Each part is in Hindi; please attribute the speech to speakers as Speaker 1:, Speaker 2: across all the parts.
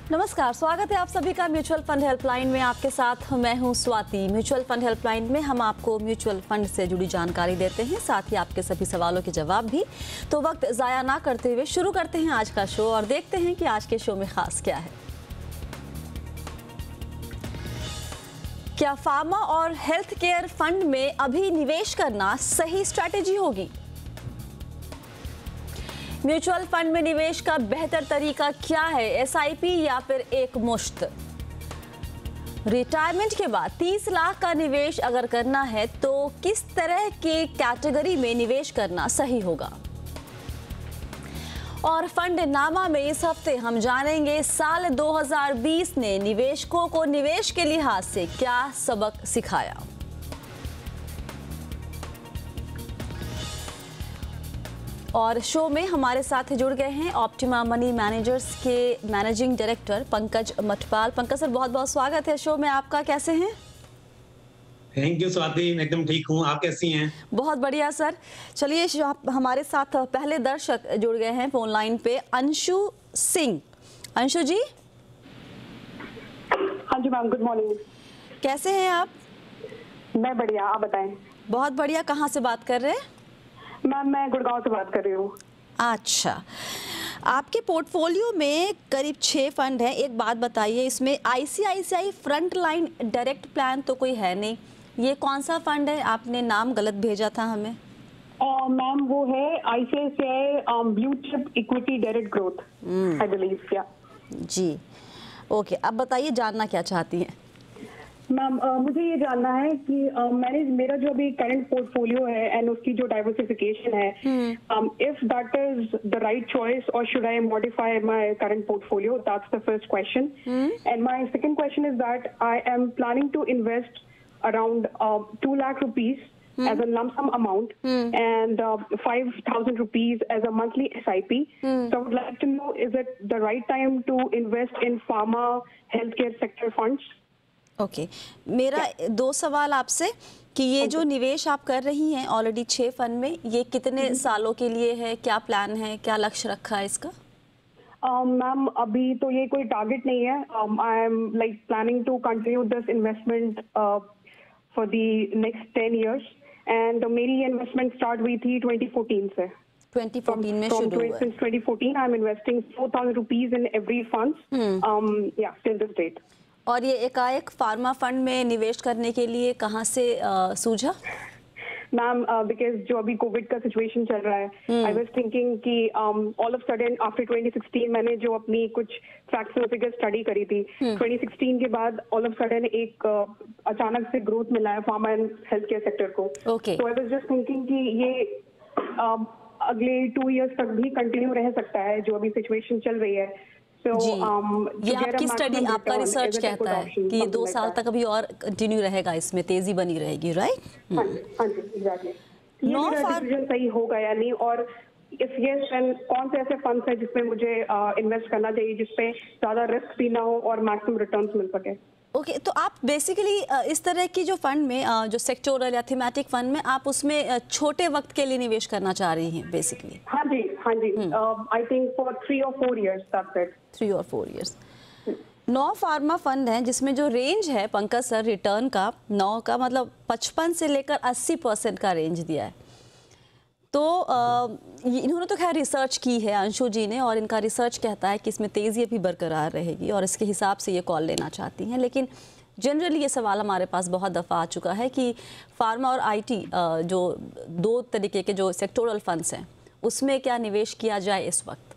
Speaker 1: नमस्कार, स्वागत है आप सभी का म्यूचुअल फंड हेल्पलाइन में। आपके साथ मैं हूं स्वाति। म्यूचुअल फंड हेल्पलाइन में हम आपको म्यूचुअल फंड से जुड़ी जानकारी देते हैं, साथ ही आपके सभी सवालों के जवाब भी। तो वक्त ज़ाया ना करते हुए शुरू करते हैं आज का शो और देखते हैं कि आज के शो में खास क्या है। क्या फार्मा और हेल्थ केयर फंड में अभी निवेश करना सही स्ट्रैटेजी होगी? म्यूचुअल फंड में निवेश का बेहतर तरीका क्या है, एसआईपी या फिर एक मुश्त? रिटायरमेंट के बाद 30 लाख का निवेश अगर करना है तो किस तरह के कैटेगरी में निवेश करना सही होगा? और फंड नामा में इस हफ्ते हम जानेंगे साल 2020 ने निवेशकों को निवेश के लिहाज से क्या सबक सिखाया। और शो में हमारे साथ जुड़ गए हैं ऑप्टिमा मनी मैनेजर्स के managing director Pankaj Mathpal. Pankaj sir, बहुत बहुत स्वागत है शो में आपका। कैसे हैं?
Speaker 2: थैंक यू स्वाति, मैं एकदम ठीक हूँ। आप कैसी हैं?
Speaker 1: बहुत बढ़िया सर। चलिए, हमारे साथ पहले दर्शक जुड़ गए हैं फोन लाइन पे, अंशु सिंह। अंशु जी।
Speaker 3: हाँ जी मैम, गुड मॉर्निंग।
Speaker 1: कैसे हैं आप?
Speaker 3: मैं बढ़िया, आप बताएं।
Speaker 1: बहुत बढ़िया। कहाँ से बात कर रहे हैं?
Speaker 3: मैम मैं गुड़गांव से बात कर रही हूँ।
Speaker 1: अच्छा, आपके पोर्टफोलियो में करीब 6 फंड हैं। एक बात बताइए, इसमें ICICI front line direct plan तो कोई है नहीं, ये कौन सा फंड है? आपने नाम गलत भेजा था हमें।
Speaker 3: मैम वो है ICICI blue chip equity direct growth, I believe. क्या
Speaker 1: जी, ओके। अब बताइए, जानना क्या चाहती हैं?
Speaker 3: मैम मुझे ये जानना है कि मेरा जो अभी करंट पोर्टफोलियो है एंड उसकी जो डाइवर्सिफिकेशन है, if that is the right choice और should I modify my current portfolio? That's the first question. And my second question is that I am planning to invest around 2 lakh rupees as a lump sum amount and 5,000 rupees as a monthly SIP. So I would like to know, is it the right time to invest in pharma healthcare sector funds?
Speaker 1: Okay, मेरा 2 सवाल आपसे कि ये जो निवेश आप कर रही हैं ऑलरेडी 6 फंड में, ये कितने सालों के लिए है? क्या प्लान है, क्या लक्ष्य रखा है इसका?
Speaker 3: मैम अभी तो ये कोई टारगेट नहीं है। I am like planning to continue this investment for the next 10 years and मेरी इन्वेस्टमेंट स्टार्ट हुई थी 2014 से।
Speaker 1: 2014 में शुरू हुआ।
Speaker 3: Since 2014 I am investing 4,000 rupees in every fund till this date.
Speaker 1: और ये एकाएक फार्मा फंड में निवेश करने के लिए कहाँ से सूझा?
Speaker 3: मैम बिकॉज जो अभी कोविड का सिचुएशन चल रहा है, आई वाज थिंकिंग कि ऑल ऑफ सडन आफ्टर 2016 मैंने जो अपनी कुछ फैक्ट्स और फिगर्स स्टडी करी थी, 2016 के बाद ऑल ऑफ सडन एक अचानक से ग्रोथ मिला है pharma and health care sector को। तो आई वाज जस्ट थिंकिंग कि ये अगले 2 years तक भी कंटिन्यू रह सकता है जो अभी सिचुएशन चल रही है।
Speaker 1: ये आपकी स्टडी, आपका रिसर्च कहता है कि ये 2 साल तक अभी और कंटिन्यू रहेगा, इसमें तेजी बनी रहेगी, राइट?
Speaker 3: हाँ जी, एग्जैक्टली। डिसीजन सही होगा या नहीं, और इफ यस देन कौन से ऐसे फंड्स हैं जिसमें मुझे इन्वेस्ट करना चाहिए जिसपे ज्यादा रिस्क भी ना हो और मैक्सिमम रिटर्न्स मिल सके?
Speaker 1: ओके, तो आप बेसिकली इस तरह की जो फंड में जो सेक्टोरल या थीमेटिक फंड में आप उसमें छोटे वक्त के लिए निवेश करना चाह रही हैं बेसिकली?
Speaker 3: हाँ जी। I think for 3 or 4 years, that's it.
Speaker 1: 3 or 4 years। 9 pharma fund हैं जिसमें जो रेंज है पंकज सर रिटर्न का, 9 का मतलब 55 से लेकर 80% का रेंज दिया है। तो इन्होंने तो खैर रिसर्च की है अंशु जी ने, और इनका रिसर्च कहता है कि इसमें तेज़ी अभी बरकरार रहेगी और इसके हिसाब से ये कॉल लेना चाहती हैं। लेकिन जनरली ये सवाल हमारे पास बहुत दफ़ा आ चुका है कि फार्मा और आईटी जो 2 तरीके के जो सेक्टोरल फंड्स हैं उसमें क्या निवेश किया जाए इस वक्त?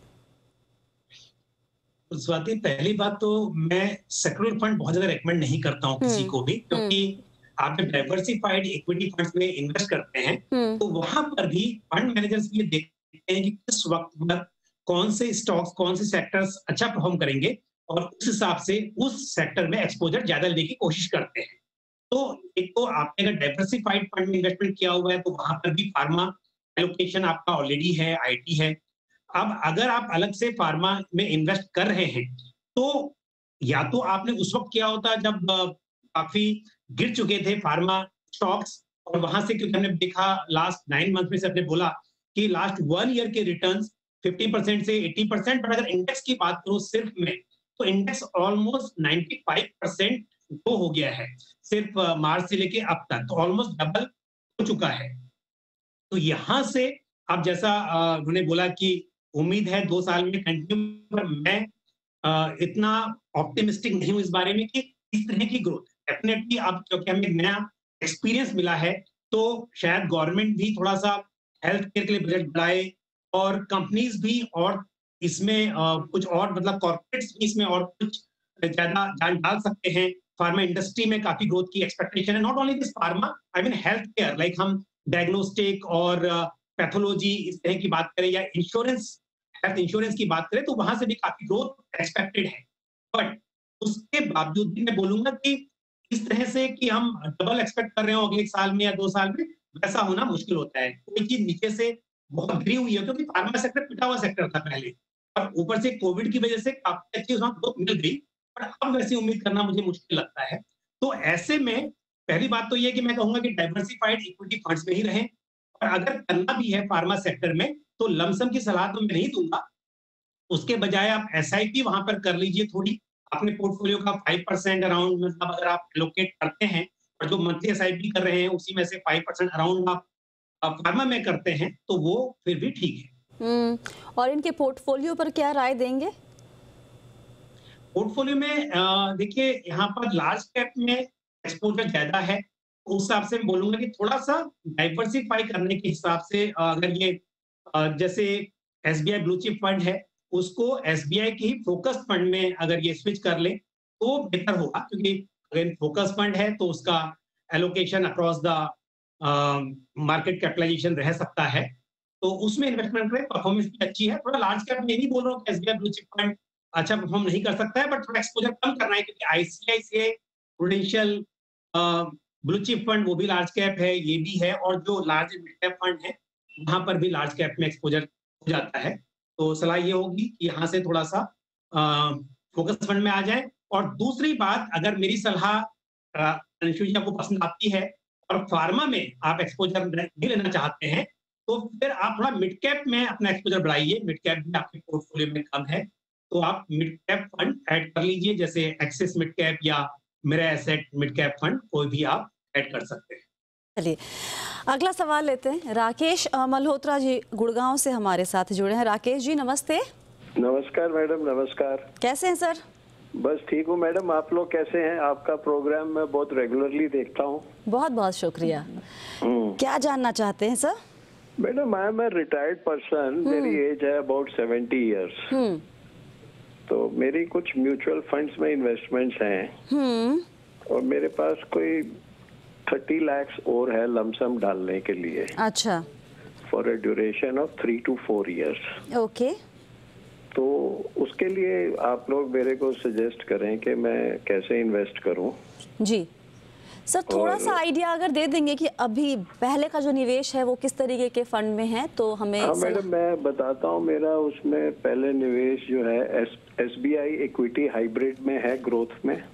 Speaker 2: स्वाति, पहली बात तो मैं सेक्टोरल फंड बहुत ज्यादा रेकमेंड नहीं करता हूँ किसी को भी, क्योंकि आप जब डाइवर्सिफाइड इक्विटी फंड्स में इन्वेस्ट करते हैं तो वहां पर भी फंड मैनेजर्स ये देखते हैं कि किस वक्त पर कौन से स्टॉक्स, कौन से सेक्टर्स अच्छा परफॉर्म करेंगे और उस हिसाब से उस सेक्टर में एक्सपोजर ज्यादा लेने की कोशिश करते हैं। तो एक तो आपने अगर डाइवर्सिफाइड फंड में इन्वेस्टमेंट किया हुआ है तो वहां पर भी फार्मा एलोकेशन आपका ऑलरेडी है, आईटी है। अब अगर आप अलग से फार्मा में इन्वेस्ट कर रहे हैं तो या तो आपने उस वक्त किया होता जब काफी गिर चुके थे फार्मा स्टॉक्स, और वहां से क्योंकि हमने देखा लास्ट 9 मंथ में से आपने बोला कि लास्ट 1 year के रिटर्न्स 50% से 80%, पर अगर इंडेक्स की बात करूं सिर्फ में तो इंडेक्स ऑलमोस्ट 95% ग्रो हो गया है सिर्फ मार्च से लेके अब तक, तो ऑलमोस्ट डबल हो चुका है। तो यहाँ से अब जैसा उन्होंने बोला कि उम्मीद है 2 साल में कंटिन्यू, पर मैं इतना ऑप्टिमिस्टिक नहीं हूँ इस बारे में कि इस तरह की ग्रोथ। डेफिनेटली अब क्योंकि हमें नया एक्सपीरियंस मिला है, तो शायद गवर्नमेंट भी थोड़ा-सा हेल्थ केयर के लिए बजट बढ़ाए और कंपनीज भी, और इसमें कुछ और मतलब कॉर्पोरेट्स भी इसमें और कुछ ज़्यादा जान डाल सकते हैं। फार्मा इंडस्ट्री में काफ़ी ग्रोथ की एक्सपेक्टेशन है। Not only this pharma, I mean health care, like हम डायग्नोस्टिक और पैथोलॉजी इस तरह की बात करें, या इंश्योरेंस, हेल्थ इंश्योरेंस की बात करें, तो वहां से भी काफी ग्रोथ एक्सपेक्टेड है। बट उसके बावजूद भी मैं बोलूंगा कि इस तरह से कि हम डबल एक्सपेक्ट कर रहे हो अगले 1 साल में या 2 साल में, वैसा होना मुश्किल होता है। कोई चीज नीचे से बहुत गिरी हुई है, क्योंकि फार्मा सेक्टर पिटा हुआ सेक्टर था पहले, और ऊपर से कोविड की वजह से काफी अच्छी उसमें ग्रोथ मिल गई, पर अब वैसी उम्मीद करना मुझे मुश्किल लगता है। तो ऐसे में पहली बात तो ये कि मैं कहूंगा कि डाइवर्सिफाइड इक्विटी फंड्स में ही रहें, और अगर करना भी है फार्मा सेक्टर में, तो लमसम की सलाह तो मैं नहीं दूंगा। उसके बजाय आप एसआईपी वहां पर कर लीजिए थोड़ी, अपने पोर्टफोलियो का 5% अराउंड, मतलब अगर आप एलोकेट करते हैं, और जो मंथली एसआईपी कर रहे हैं उसी में से 5% अराउंड आप फार्मा में करते हैं, तो वो फिर भी ठीक है।
Speaker 1: और इनके पोर्टफोलियो पर क्या राय देंगे?
Speaker 2: पोर्टफोलियो में देखिए, यहाँ पर लार्ज कैप में एक्सपोजर ज्यादा है, उस हिसाब से मैं बोलूंगा कि थोड़ा सा डाइवर्सिफाई करने के हिसाब से अगर ये जैसे एसबीआई ब्लू चिप फंड है, उसको एसबीआई के ही फोकस फंड में अगर ये स्विच कर ले तो बेहतर होगा, क्योंकि अगर फोकस फंड है तो उसका allocation across the market capitalization रह सकता है, तो उसमें इन्वेस्टमेंट करें। परफॉर्मेंस भी अच्छी है। थोड़ा लार्ज कैप में नहीं बोल रहा हूँ कि एसबीआई ब्लू चिप फंड अच्छा परफॉर्म नहीं कर सकता है, बट थोड़ा एक्सपोजर कम करना है, क्योंकि ICICI Prudential blue chip fund वो भी लार्ज कैप है, ये भी है, और जो लार्ज मिड कैप फंड है वहां पर भी लार्ज कैप में एक्सपोजर हो जाता है। तो सलाह ये होगी कि यहाँ से थोड़ा सा फोकस फंड में आ जाए। और दूसरी बात, अगर मेरी सलाह आपको पसंद आती है और फार्मा में आप एक्सपोजर नहीं लेना चाहते हैं, तो फिर आप थोड़ा मिड कैप में अपना एक्सपोजर बढ़ाइए। मिड कैप भी आपके पोर्टफोलियो में कम है, तो आप मिड कैप फंड ऐड कर लीजिए, जैसे एक्सिस मिड कैप या मेरा एसेट मिड कैप फंड, कोई भी आप ऐड कर सकते हैं।
Speaker 1: चलिए अगला सवाल लेते हैं। राकेश मल्होत्रा जी गुड़गांव से हमारे साथ जुड़े हैं। राकेश जी नमस्ते।
Speaker 4: नमस्कार मैडम, नमस्कार।
Speaker 1: कैसे हैं सर?
Speaker 4: बस ठीक हूँ मैडम, आप लोग कैसे हैं? आपका प्रोग्राम मैं बहुत रेगुलरली देखता हूँ।
Speaker 1: बहुत बहुत शुक्रिया। क्या जानना चाहते हैं sir?
Speaker 4: Madam I am a retired person, मेरी एज है अबाउट 70 इयर्स। तो मेरी कुछ म्यूचुअल फंड्स में इन्वेस्टमेंट्स हैं, और मेरे पास कोई 30 लाख और है लमसम डालने के लिए।
Speaker 1: अच्छा।
Speaker 4: For a duration of 3 to 4 years।
Speaker 1: Okay.
Speaker 4: तो उसके लिए आप लोग मेरे को सजेस्ट करें कि मैं कैसे इन्वेस्ट करूं।
Speaker 1: जी सर, थोड़ा सा आइडिया अगर दे देंगे कि अभी पहले का जो निवेश है वो किस तरीके के फंड में है, तो हमें।
Speaker 4: हाँ मैडम, मैं बताता हूँ। मेरा उसमें पहले निवेश जो है एसबीआई इक्विटी हाइब्रिड में है, ग्रोथ में।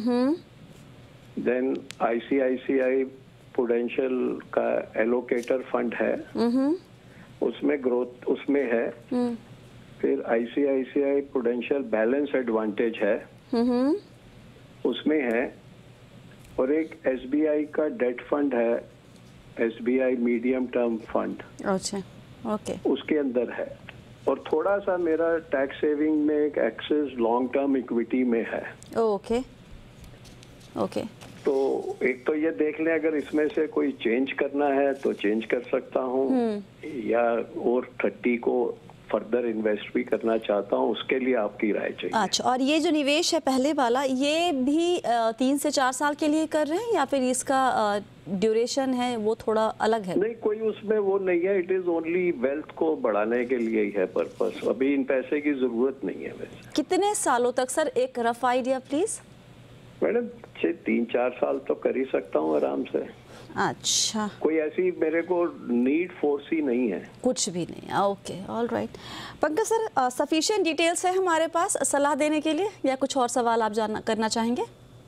Speaker 4: देन आईसीआईसीआई प्रूडेंशियल का एलोकेटर फंड है, उसमें ग्रोथ उसमें है। फिर आईसीआईसीआई प्रूडेंशियल बैलेंस एडवांटेज है, उसमें है। और एक एसबीआई का डेट फंड है, एसबीआई मीडियम टर्म फंड।
Speaker 1: अच्छा, ओके।
Speaker 4: उसके अंदर है। और थोड़ा सा मेरा टैक्स सेविंग में एक एक्सेस लॉन्ग टर्म इक्विटी में है।
Speaker 1: Okay okay.
Speaker 4: तो एक तो ये देख लें, अगर इसमें से कोई चेंज करना है तो चेंज कर सकता हूँ, या और 30 को फर्दर इन्वेस्ट भी करना चाहता हूँ, उसके लिए आपकी राय चाहिए।
Speaker 1: अच्छा, और ये जो निवेश है पहले वाला, ये भी 3 से 4 साल के लिए कर रहे हैं, या फिर इसका ड्यूरेशन है वो थोड़ा अलग है?
Speaker 4: नहीं, कोई उसमें वो नहीं है। इट इज ओनली वेल्थ को बढ़ाने के लिए ही है पर्पस। अभी इन पैसे की जरूरत नहीं है। वैसे
Speaker 1: कितने सालों तक सर, एक रफ आइडिया प्लीज?
Speaker 4: मैडम 3-4 साल तो कर ही सकता हूँ आराम से।
Speaker 1: अच्छा,
Speaker 4: कोई ऐसी मेरे को नीड फोर्स ही नहीं है।
Speaker 1: कुछ भी नहीं। Okay, all right. Pankaj sir, sufficient details है हमारे पास सलाह देने के लिए, या कुछ और सवाल आप जानना करना चाहेंगे?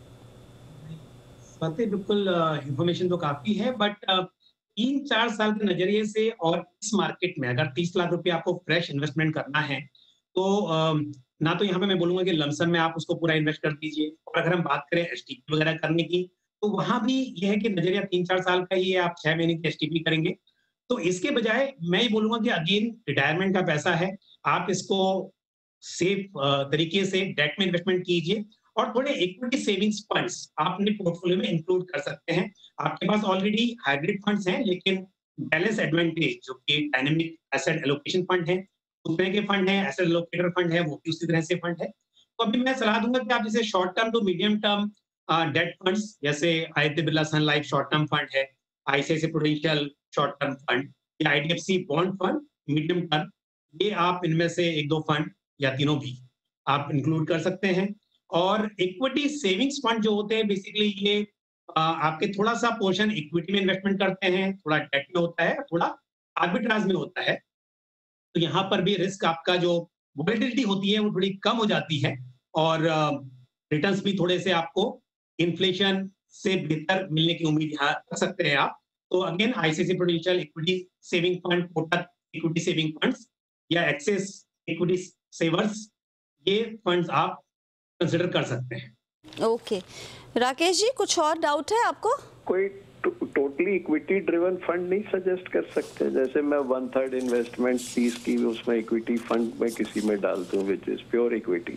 Speaker 2: बिल्कुल, इंफॉर्मेशन तो काफी है, बट 3-4 साल के नजरिए से और इस मार्केट में अगर 30 लाख रुपए आपको फ्रेश इन्वेस्टमेंट करना है, तो ना तो यहाँ पे मैं बोलूंगा कि लमसम में आप उसको पूरा इन्वेस्ट कर दीजिए, और अगर हम बात करें एसटीपी वगैरह करने की, तो वहां भी ये है कि नजरिया 3-4 साल का ही है, आप 6 महीने की एसटीपी करेंगे। तो इसके बजाय मैं ये बोलूंगा कि अगेन रिटायरमेंट का पैसा है, आप इसको सेफ तरीके से डेट में इन्वेस्टमेंट कीजिए, और थोड़े इक्विटी सेविंग्स फंड्स आप अपने पोर्टफोलियो में इंक्लूड कर सकते हैं। आपके पास ऑलरेडी हाइब्रिड फंड्स हैं, लेकिन बैलेंस एडवांटेज जो कि डायनेमिक एसेट एलोकेशन फंड है, उस तरह के फंड है, एसेट एलोकेटर फंड है, वो भी उसी तरह से फंड है। तो अभी मैं सलाह दूंगा कि आप जैसे short term to medium term debt funds, जैसे Aditya Birla sun life short term fund है, ICICI Prudential short term fund, या IDFC bond fund medium term, ये आप इनमें से 1-2 फंड या तीनों भी आप इंक्लूड कर सकते हैं। और इक्विटी सेविंग्स फंड जो होते हैं, बेसिकली ये आपके थोड़ा सा पोर्शन इक्विटी में इन्वेस्टमेंट करते हैं, थोड़ा डेट में होता है, थोड़ा आर्बिट्राज में होता है। तो यहाँ पर भी रिस्क आपका जो वोलेटिलिटी होती है वो थोड़ी कम हो जाती है, और रिटर्न्स भी थोड़े से आपको इन्फ्लेशन से बेहतर मिलने की उम्मीद यहाँ कर सकते हैं आप। तो again ICICI Prudential equity saving fund, Kotak equity saving funds, या एक्सेस इक्विटी सेवर्स, ये फंड्स आप कंसिडर कर सकते हैं।
Speaker 1: ओके राकेश जी, कुछ और डाउट है आपको?
Speaker 4: कोई टोटली इक्विटी ड्रिवन फंड नहीं सजेस्ट कर सकते? जैसे मैं 1/3 इन्वेस्टमेंट 30 की उसमें इक्विटी फंड में किसी में डाल दूं which is pure equity.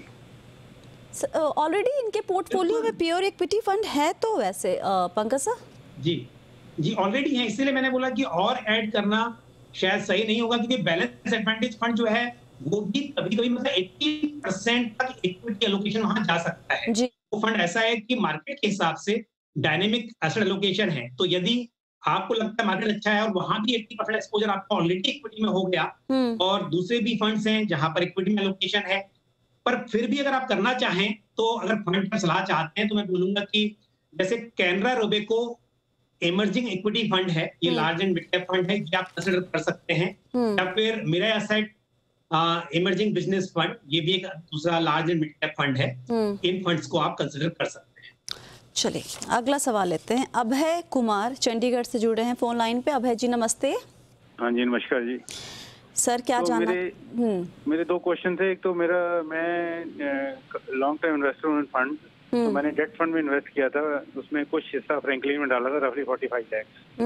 Speaker 1: Already इनके पोर्टफोलियो में प्योर इक्विटी फंड है तो वैसे पंकज सर?
Speaker 2: जी ऑलरेडी है, इसीलिए मैंने बोला कि और ऐड करना शायद सही नहीं होगा, क्योंकि बैलेंस एडवांटेज फंड जो है वो भी कभी-कभी मतलब 80% तक इक्विटी एलोकेशन वहां जा सकता है
Speaker 1: जी।
Speaker 2: वो फंड ऐसा है कि मार्केट के हिसाब से डायनेमिक एसेट एलोकेशन है। तो यदि आपको लगता है मार्केट अच्छा है और वहां भी 80% एक्सपोजर आपका ऑलरेडी इक्विटी में हो गया, और दूसरे भी फंड्स हैं जहां पर इक्विटी में एलोकेशन है, पर फिर भी अगर आप करना चाहें, तो अगर फंड पर सलाह चाहते हैं, तो मैं बोलूंगा कि जैसे Canara Robeco emerging equity fund है, ये large and mid cap fund है, ये आप कंसिडर कर सकते हैं। या फिर मेरा एसेट इमर्जिंग बिजनेस फंड, ये भी एक दूसरा large and mid cap fund है, इन फंड्स को आप कंसिडर कर सकते हैं।
Speaker 1: चलिए अगला सवाल लेते हैं। अभय कुमार चंडीगढ़ से जुड़े हैं फोन लाइन पे। अभय जी नमस्ते।
Speaker 5: हाँ जी नमस्कार जी
Speaker 1: सर, क्या
Speaker 5: तो
Speaker 1: जानना?
Speaker 5: मेरे 2 क्वेश्चन थे। एक तो मैं लॉन्ग टर्म इन्वेस्टर हूँ इन फंड, तो मैंने डेट फंड में इन्वेस्ट किया था, उसमें कुछ हिस्सा फ्रैंकलिन में डाला था, रफली 45 lakhs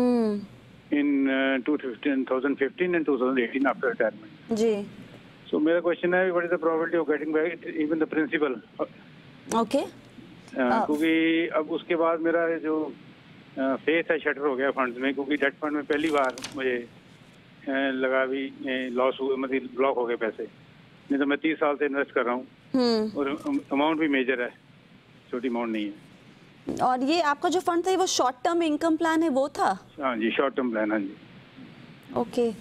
Speaker 5: in 2015 and 2018 after retirement जी। सो मेरा क्वेश्चन है, what is the probability of getting back even the principal?
Speaker 1: Okay.
Speaker 5: क्योंकि अब उसके बाद मेरा जो फेस है शटर हो गया फंड्स में, क्योंकि डेट फंड में पहली बार मुझे लगा भी लॉस हुए, मतलब ब्लॉक हो गए पैसे। नहीं तो मैं 30 साल से इन्वेस्ट कर रहा हूँ, और अमाउंट भी मेजर है, छोटी अमाउंट नहीं है।
Speaker 1: और ये आपका जो फंड था वो शॉर्ट टर्म इनकम प्लान है वो था?
Speaker 5: हाँ जी, शॉर्ट टर्म प्लान। हाँ जी।
Speaker 1: ओके।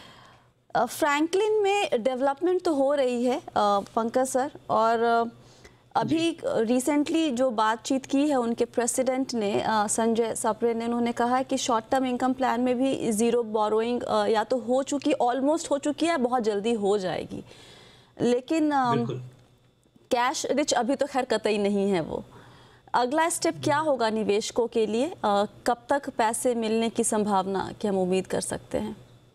Speaker 1: फ्रैंकलिन में डेवलपमेंट तो हो रही है पंकज सर, और अभी रिसेंटली जो बातचीत की है उनके प्रेसिडेंट ने संजय सप्रे ने, उन्होंने कहा है कि शॉर्ट टर्म इनकम प्लान में भी जीरो बोरोइंग या तो हो चुकी, ऑलमोस्ट हो चुकी है, बहुत जल्दी हो जाएगी। लेकिन कैश रिच अभी तो खैर कतई नहीं है वो। अगला स्टेप क्या होगा निवेशकों के लिए? कब तक पैसे मिलने की संभावना की हम उम्मीद कर सकते हैं?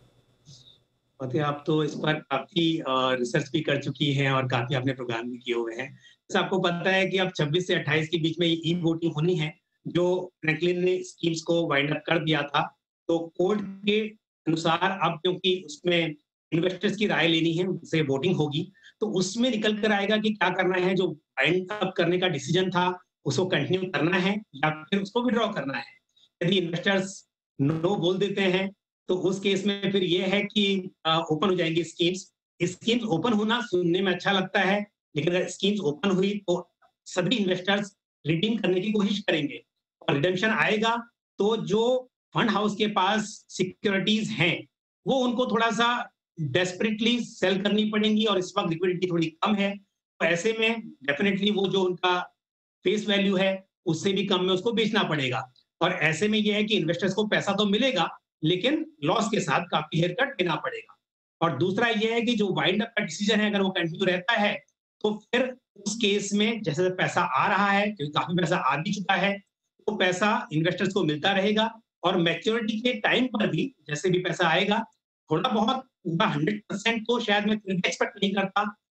Speaker 2: आप तो इस पर काफी रिसर्च भी कर चुकी हैं और काफी आपने प्रोग्राम भी किए हुए हैं। जैसे आपको पता है कि अब 26 से 28 के बीच में ई वोटिंग होनी है, जो फ्रैंकलिन ने स्कीम्स को वाइंड अप कर दिया था। तो कोर्ट के अनुसार अब क्योंकि उसमें इन्वेस्टर्स की राय लेनी है, उनसे वोटिंग होगी, तो उसमें निकल कर आएगा कि क्या करना है। जो वाइंड अप करने का डिसीजन था उसको कंटिन्यू करना है या फिर उसको विड्रॉ करना है। यदि इन्वेस्टर्स नो बोल देते हैं तो उस केस में फिर ये है कि ओपन हो जाएंगी स्कीम्स। स्कीम्स ओपन होना सुनने में अच्छा लगता है, लेकिन अगर स्कीम्स ओपन हुई तो सभी इन्वेस्टर्स रिडीम करने की कोशिश करेंगे, और रिडेम्पशन आएगा तो जो फंड हाउस के पास सिक्योरिटीज हैं वो उनको थोड़ा सा डेस्परेटली सेल करनी पड़ेंगी, और इस वक्त लिक्विडिटी थोड़ी कम है। तो ऐसे में डेफिनेटली वो जो उनका फेस वैल्यू है उससे भी कम में उसको बेचना पड़ेगा, और ऐसे में ये है कि इन्वेस्टर्स को पैसा तो मिलेगा लेकिन लॉस के साथ काफी हेयर कट देना पड़ेगा। और दूसरा ये है कि जो वाइंड अप का डिसीजन है अगर वो कंटिन्यू रहता है तो फिर उस केस में जैसे पैसा आ रहा है, क्योंकि काफी पैसा आ भी चुका है, तो पैसा इन्वेस्टर्स को मिलता रहेगा, और मैच्योरिटी के टाइम पर भी जैसे भी पैसा आएगा, थोड़ा बहुत पूरा 100% तो शायद मैं एक्सपेक्ट नहीं करता,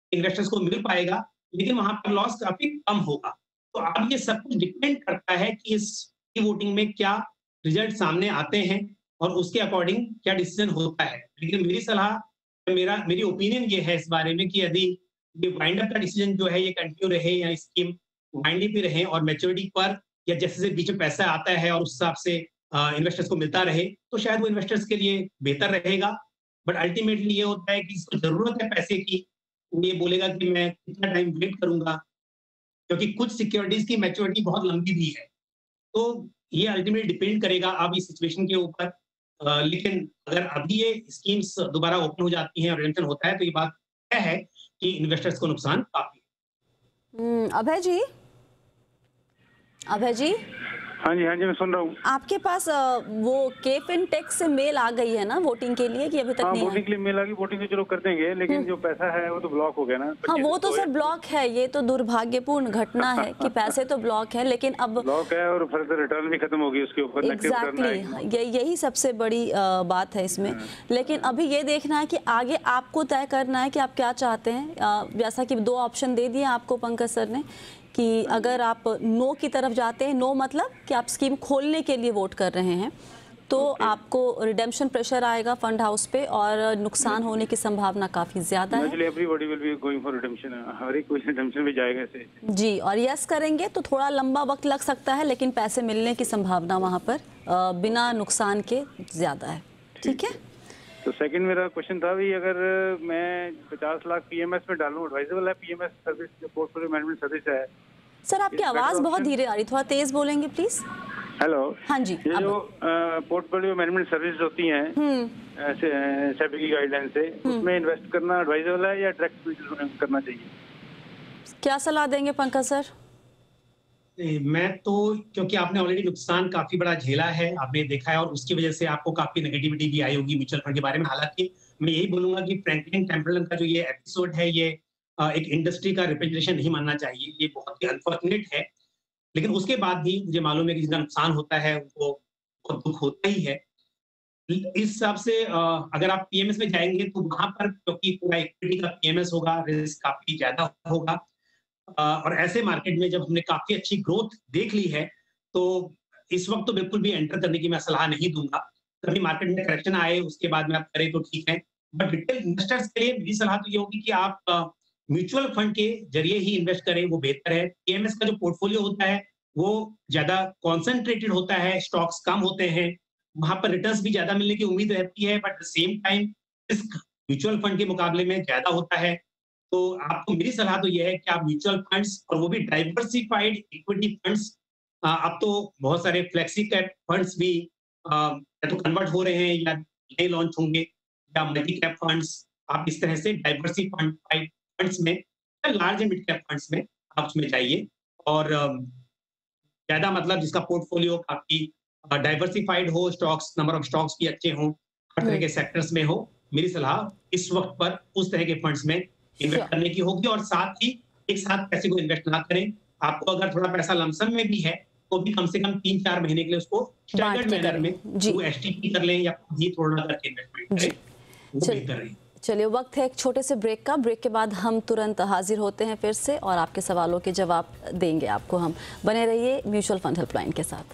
Speaker 2: इन्वेस्टर्स को मिल पाएगा, लेकिन वहां पर लॉस काफी कम होगा। तो अब ये सब कुछ डिपेंड करता है कि इस वोटिंग में क्या रिजल्ट सामने आते हैं और उसके अकॉर्डिंग क्या डिसीजन होता है। लेकिन मेरी सलाह, मेरी ओपिनियन ये है इस बारे में कि यदि ये वाइंड अप का डिसीजन जो है ये कंटिन्यू रहे या स्कीम वाइंड अप भी रहे और मैच्योरिटी पर या जैसे से बीच में पैसा आता है और उस हिसाब से इन्वेस्टर्स को मिलता रहे, तो शायद वो इन्वेस्टर्स के लिए बेहतर रहेगा। बट अल्टीमेटली ये होता है कि जिसको जरूरत है पैसे की, वो ये बोलेगा कि मैं कितना टाइम वेट करूंगा, क्योंकि कुछ सिक्योरिटीज की मैच्योरिटी बहुत लंबी भी है। तो ये अल्टीमेटली डिपेंड करेगा अब इस सिचुएशन के ऊपर। लेकिन अगर अभी ये स्कीम्स दोबारा ओपन हो जाती हैं और रिडम्पशन होता है, तो ये बात तय है कि इन्वेस्टर्स को नुकसान काफी है।
Speaker 1: अभय जी, अभय जी,
Speaker 5: हाँ जी मैं सुन रहा हूँ।
Speaker 1: आपके पास वो केफिन से मेल आ गई है ना वोटिंग के लिए कि अभी तक
Speaker 5: हाँ,
Speaker 1: नहीं
Speaker 5: वोटिंग के लिए मेल आ गई, वोटिंग तो चलो कर देंगे, लेकिन जो पैसा है वो तो ब्लॉक हो गया ना।
Speaker 1: हाँ, वो तो सर ब्लॉक है, ये तो दुर्भाग्यपूर्ण घटना है कि पैसे तो ब्लॉक है, लेकिन अब
Speaker 5: ब्लॉक है और फर्दर रिटर्न भी खत्म हो गई उसके ऊपर।
Speaker 1: एग्जैक्टली यही सबसे बड़ी बात है इसमें। लेकिन अभी ये देखना है कि आगे आपको तय करना है कि आप क्या चाहते हैं। जैसा कि 2 ऑप्शन दे दिए आपको पंकज सर ने कि अगर आप नो की तरफ जाते हैं, नो मतलब कि आप स्कीम खोलने के लिए वोट कर रहे हैं, तो आपको रिडेम्पशन प्रेशर आएगा फंड हाउस पे और नुकसान होने की संभावना काफी ज्यादा है।
Speaker 5: Everybody will be going for redemption, हर एक कोई रिडेम्पशन में जाएगा ऐसे
Speaker 1: जी। और यस करेंगे तो थोड़ा लंबा वक्त लग सकता है, लेकिन पैसे मिलने की संभावना वहां पर बिना नुकसान के ज्यादा है। ठीक है।
Speaker 5: तो सेकंड मेरा क्वेश्चन था भी, अगर मैं 50 लाख पीएमएस में डालूं, एडवाइजेबल है पीएमएस सर्विस, जो पोर्टफोलियो मैनेजमेंट सर्विस है।
Speaker 1: सर आपकी आवाज बहुत धीरे आ रही, थोड़ा तेज बोलेंगे प्लीज।
Speaker 5: हेलो।
Speaker 1: हाँ जी।
Speaker 5: ये जो पोर्टफोलियो मैनेजमेंट सर्विस होती हैं ऐसे सेबी की गाइडलाइन से, उसमें इन्वेस्ट करना एडवाइजेबल है या डायरेक्ट करना चाहिए?
Speaker 1: क्या सलाह देंगे पंकज सर?
Speaker 2: मैं तो, क्योंकि आपने ऑलरेडी नुकसान काफी बड़ा झेला है, आपने देखा है, और उसकी वजह से आपको काफी नेगेटिविटी भी आई होगी म्यूचुअल फंड के बारे में। हालांकि मैं यही बोलूंगा कि फ्रैंकलिन टेम्परलन का जो ये एपिसोड है, ये एक इंडस्ट्री का रिप्रेजेंटेशन नहीं मानना चाहिए, ये बहुत ही अनफॉर्चुनेट है। लेकिन उसके बाद भी मुझे मालूम है कि जितना नुकसान होता है उनको बहुत दुख होता ही है। इस हिसाब से अगर आप पीएमएस में जाएंगे तो वहां पर, क्योंकि पूरा इक्विटी का पीएमएस होगा, रिस्क काफी ज्यादा होगा। और ऐसे मार्केट में जब हमने काफी अच्छी ग्रोथ देख ली है, तो इस वक्त तो बिल्कुल भी एंटर करने की मैं सलाह नहीं दूंगा। कभी मार्केट में करेक्शन आए उसके बाद में आप करें तो ठीक है, बट रिटेल इन्वेस्टर्स के लिए मेरी सलाह तो ये होगी कि आप म्यूचुअल फंड के जरिए ही इन्वेस्ट करें, वो बेहतर है। पीएमएस का जो पोर्टफोलियो होता है वो ज्यादा कॉन्सेंट्रेटेड होता है, स्टॉक्स कम होते हैं, वहां पर रिटर्न्स भी ज्यादा मिलने की उम्मीद रहती है, but same time risk mutual fund के मुकाबले में ज्यादा होता है। तो आपको मेरी सलाह तो यह है कि आप म्यूचुअल फंड्स, और वो भी डाइवर्सिफाइड इक्विटी फंड्स, अब तो बहुत सारे फ्लेक्सी कैप फंड्स भी या तो कन्वर्ट हो रहे हैं या नए लॉन्च होंगे, या मल्टी कैप फंड्स, आप इस तरह से डाइवर्सिफाइड फंड्स में, large and mid cap funds में आप उसमें जाइए। और ज्यादा मतलब जिसका पोर्टफोलियो काफी डाइवर्सिफाइड हो, स्टॉक्स, नंबर ऑफ स्टॉक्स भी अच्छे हों, हर तरह के सेक्टर्स में हो, मेरी सलाह इस वक्त पर उस तरह के फंड्स में इन्वेस्ट करने की होगी। और साथ ही एक साथ पैसे को इन्वेस्ट ना करें। आपको अगर थोड़ा पैसा लमसम में भी है तो भी कम से कम 3-4 महीने के लिए उसको स्टैंडर्ड मैनर में वो एसटीपी कर लें या खुद ही थोड़ा करके इन्वेस्टमेंट करें, वो बेहतर है।
Speaker 1: चलिए, वक्त है एक छोटे से ब्रेक का। ब्रेक के बाद हम तुरंत हाजिर होते हैं फिर से और आपके सवालों के जवाब देंगे आपको हम। बने रहिए म्यूचुअल फंड हेल्पलाइन के साथ।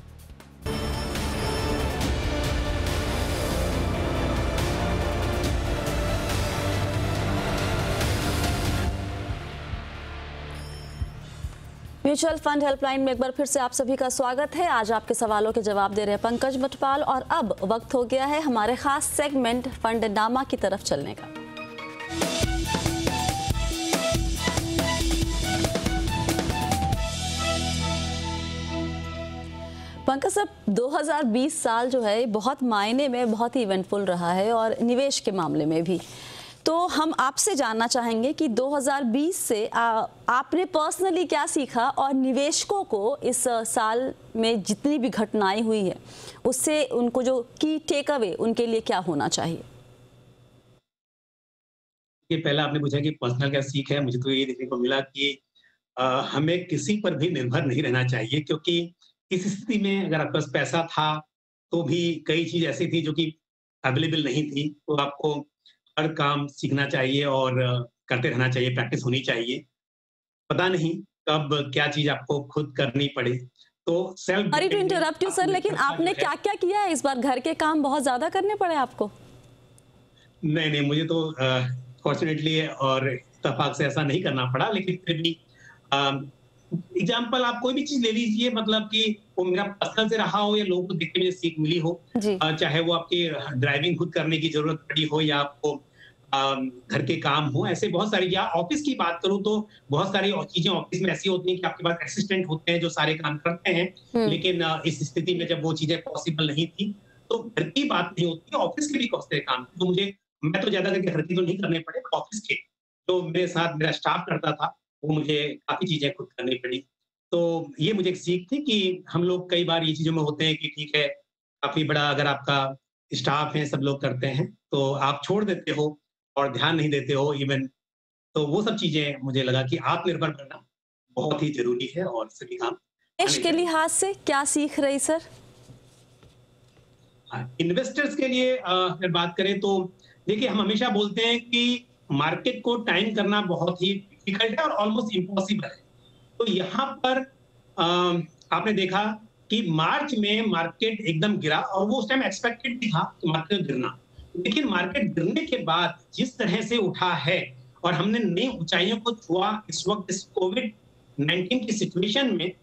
Speaker 1: म्यूचुअल फंड हेल्पलाइन में एक बार फिर से आप सभी का स्वागत है। आज आपके सवालों के जवाब दे रहे हैं पंकज मटपाल, और अब वक्त हो गया है हमारे खास सेगमेंट फंडनामा की तरफ चलने का। पंकज साहब, 2020 साल जो है बहुत मायने में बहुत ही इवेंटफुल रहा है, और निवेश के मामले में भी। तो हम आपसे जानना चाहेंगे कि 2020 से आपने पर्सनली क्या सीखा, और निवेशकों को इस साल में जितनी भी घटनाएं हुई है उससे उनको जो की टेक अवे उनके लिए क्या होना चाहिए?
Speaker 2: ये पहला आपने पूछा कि पर्सनल क्या सीख है। मुझे तो ये देखने को मिला कि हमें किसी पर भी निर्भर नहीं रहना चाहिए, क्योंकि इस स्थिति में अगर आपके पास पैसा था तो भी कई चीज ऐसी थी जो कि अवेलेबल नहीं थी। तो आपको हर काम सीखना चाहिए और करते रहना चाहिए, प्रैक्टिस होनी चाहिए। पता नहीं कब क्या चीज आपको खुद करनी पड़े। तो self
Speaker 1: sorry to interrupt you sir, लेकिन आपने क्या क्या किया है इस बार? घर के काम बहुत ज्यादा करने पड़े आपको?
Speaker 2: नहीं, मुझे तो फॉर्चुनेटली और इत्तेफाक से ऐसा नहीं करना पड़ा, लेकिन फिर भी एग्जाम्पल आप कोई भी चीज ले लीजिए, मतलब कि वो मेरा पर्सनल से रहा हो या लोगों को देख के मुझे सीख मिली हो, चाहे वो आपकी ड्राइविंग खुद करने की जरूरत पड़ी हो या आपको घर के काम हो, ऐसे बहुत सारी, या ऑफिस की बात करूं तो बहुत सारी चीजें ऑफिस में ऐसी होती हैं कि आपके पास असिस्टेंट होते हैं जो सारे काम करते हैं, लेकिन इस स्थिति में जब वो चीजें पॉसिबल नहीं थी तो घर की बात नहीं होती, ऑफिस के भी बहुत सारे काम। तो मैं तो ज्यादा करके घर की तो नहीं करने पड़े, ऑफिस के जो मेरे साथ मेरा स्टाफ करता था वो मुझे काफी चीजें खुद करनी पड़ी। तो ये मुझे एक सीख थी कि हम लोग कई बार ये चीजों में होते हैं कि ठीक है, काफी बड़ा अगर आपका स्टाफ है, सब लोग करते हैं, तो आप छोड़ देते हो और ध्यान नहीं देते हो इवन। तो वो सब चीजें मुझे लगा कि आत्मनिर्भर बनना बहुत ही जरूरी है और सभी काम
Speaker 1: निवेश के लिहाज से क्या सीख रही सर?
Speaker 2: इन्वेस्टर्स के लिए अगर बात करें तो देखिए, हम हमेशा बोलते हैं कि मार्केट को टाइम करना बहुत ही डिफिकल्ट है और ऑलमोस्ट इम्पॉसिबल है। तो यहाँ पर आपने देखा कि मार्च में मार्केट एकदम गिरा और वो उस टाइम एक्सपेक्टेड भी था कि मार्केट गिरना, लेकिन मार्केट गिरने के बाद जिस तरह से उठा है और हमने नई ऊंचाइयों को छुआ इस वक्त इस कोविड-19 की सिचुएशन में,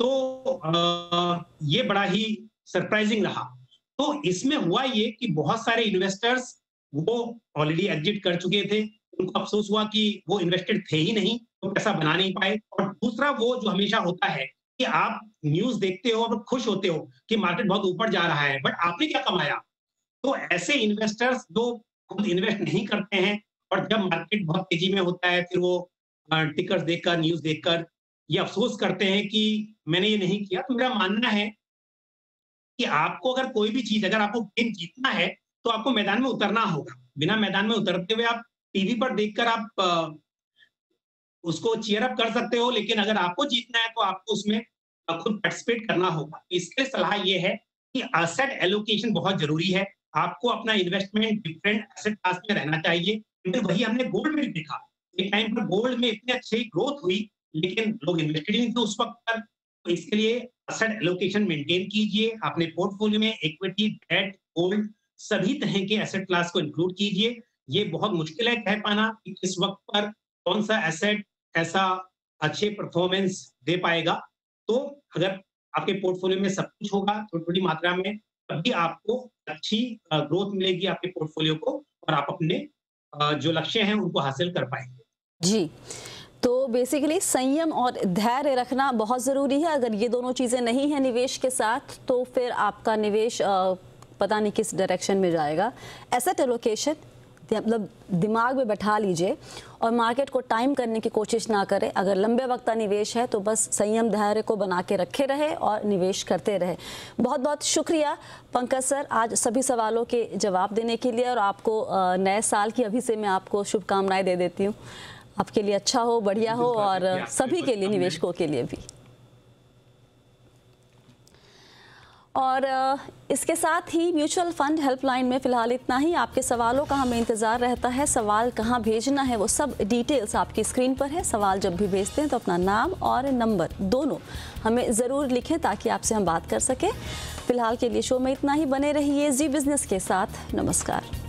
Speaker 2: तो ये बड़ा ही सरप्राइजिंग रहा। तो इसमें हुआ ये कि बहुत सारे इन्वेस्टर्स वो ऑलरेडी एग्जिट कर चुके थे, उनको अफसोस हुआ कि वो इन्वेस्टेड थे ही नहीं, तो पैसा बना नहीं पाए। और दूसरा वो जो हमेशा होता है कि आप न्यूज देखते हो और खुश होते हो कि मार्केट बहुत ऊपर जा रहा है, बट आपने क्या कमाया? तो ऐसे इन्वेस्टर्स जो खुद इन्वेस्ट नहीं करते हैं और जब मार्केट बहुत तेजी में होता है फिर वो टिकर्स देखकर, न्यूज देखकर ये अफसोस करते हैं कि मैंने ये नहीं किया। तो मेरा मानना है कि आपको अगर कोई भी चीज, अगर आपको गेम जीतना है तो आपको मैदान में उतरना होगा। बिना मैदान में उतरते हुए आप टीवी पर देखकर आप उसको चीयर अप कर सकते हो, लेकिन अगर आपको जीतना है तो आपको उसमें खुद पार्टिसिपेट करना होगा। इसके सलाह ये है कि एसेट एलोकेशन बहुत जरूरी है। आपको अपना इन्वेस्टमेंट डिफरेंट एसेट क्लास में रहना चाहिए। वही हमने गोल्ड में भी देखा, एक टाइम पर गोल्ड में इतनी अच्छी ग्रोथ हुई लेकिन लोग इन्वेस्टेड नहीं थे उस वक्त पर। तो इसके लिए एसेट एलोकेशन मेंटेन कीजिए अपने पोर्टफोलियो में, इक्विटी, डेट, गोल्ड सभी तरह के एसेट क्लास को इंक्लूड कीजिए। ये बहुत मुश्किल है कह पाना कि किस वक्त पर कौन सा एसेट ऐसा अच्छे परफॉर्मेंस दे पाएगा। तो अगर आपके पोर्टफोलियो में सब कुछ होगा थोड़ी थोड़ी मात्रा में, तभी आपको अच्छी ग्रोथ मिलेगी आपके पोर्टफोलियो को और आप अपने जो लक्ष्य हैं उनको हासिल कर पाएंगे।
Speaker 1: जी, तो बेसिकली संयम और धैर्य रखना बहुत ज़रूरी है। अगर ये दोनों चीज़ें नहीं हैं निवेश के साथ तो फिर आपका निवेश पता नहीं किस डायरेक्शन में जाएगा। एसेट एलोकेशन मतलब दिमाग में बैठा लीजिए और मार्केट को टाइम करने की कोशिश ना करें। अगर लंबे वक्त का निवेश है तो बस संयम धैर्य को बना के रखे रहे और निवेश करते रहे। बहुत बहुत शुक्रिया पंकज सर आज सभी सवालों के जवाब देने के लिए, और आपको नए साल की अभी से मैं आपको शुभकामनाएं दे देती हूँ। आपके लिए अच्छा हो, बढ़िया हो और सभी के लिए, निवेशकों के लिए भी। और इसके साथ ही म्यूचुअल फंड हेल्पलाइन में फ़िलहाल इतना ही। आपके सवालों का हमें इंतज़ार रहता है। सवाल कहाँ भेजना है वो सब डिटेल्स आपकी स्क्रीन पर है। सवाल जब भी भेजते हैं तो अपना नाम और नंबर दोनों हमें ज़रूर लिखें ताकि आपसे हम बात कर सकें। फ़िलहाल के लिए शो में इतना ही। बने रहिए जी बिज़नेस के साथ। नमस्कार।